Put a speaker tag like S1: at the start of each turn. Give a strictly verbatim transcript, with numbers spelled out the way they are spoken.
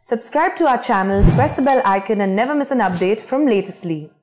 S1: Subscribe to our channel, press the bell icon and never miss an update from Latestly.